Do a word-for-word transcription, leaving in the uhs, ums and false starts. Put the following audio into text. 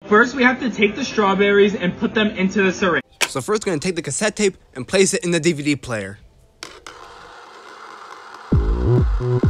First, we have to take the strawberries and put them into the syringe. So first, we're going to take the cassette tape and place it in the D V D player.